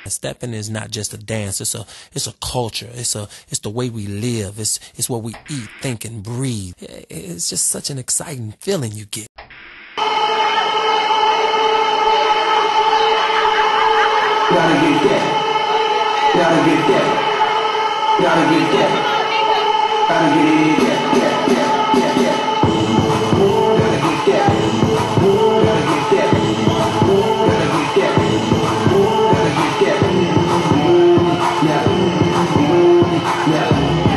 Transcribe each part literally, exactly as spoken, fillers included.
Stepping is not just a dance, it's a it's a culture, it's a it's the way we live, it's it's what we eat, think, and breathe. It's just such an exciting feeling you get. Gotta get that, gotta get that, gotta get that, gotta get it, yeah, yeah, yeah, yeah, yeah. Gotta get that, gotta get that, gotta get that, gotta get that, yeah, yeah.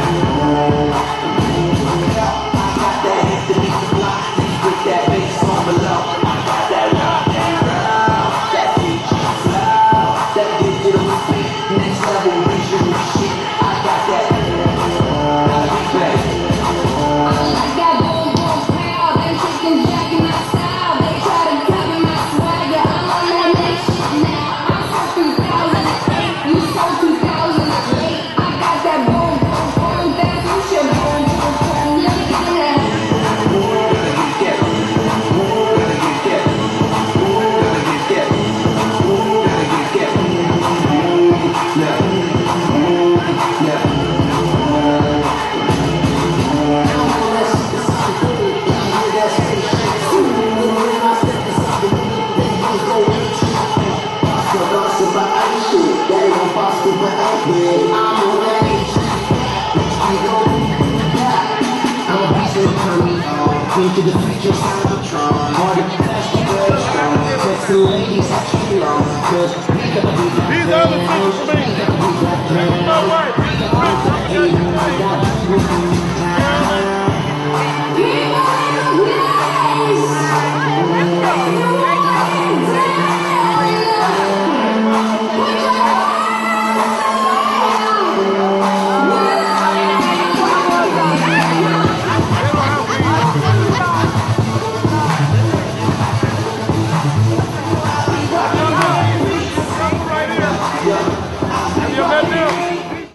I got that hit to beat the block, with that bass on below. I got that rock and roll, that future flow, that digital speed, next level visual shit. I got that, gotta be back. I like that boom boom pow, they chicken jacking my style, they try to copy my swagger. I'm on that next shit now. I'm so two thousand eight, you so two thousand eight. I got that boom boom boom, that future boom boom boom. Let me get that. Gotta get that, gotta get that, gotta get that, gotta get that, yeah, yeah. Into the future, Cybertron. Harder, faster, strong. Text the ladies, extra long. Cause we gotta be the